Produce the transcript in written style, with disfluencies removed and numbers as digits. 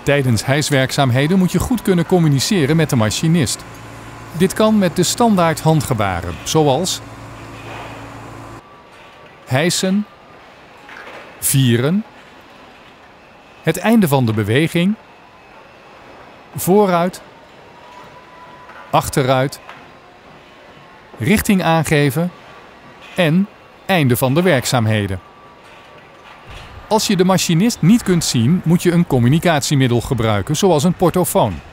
Tijdens hijswerkzaamheden moet je goed kunnen communiceren met de machinist. Dit kan met de standaard handgebaren, zoals hijsen, vieren, het einde van de beweging, vooruit, achteruit, richting aangeven en einde van de werkzaamheden. Als je de machinist niet kunt zien, moet je een communicatiemiddel gebruiken, zoals een portofoon.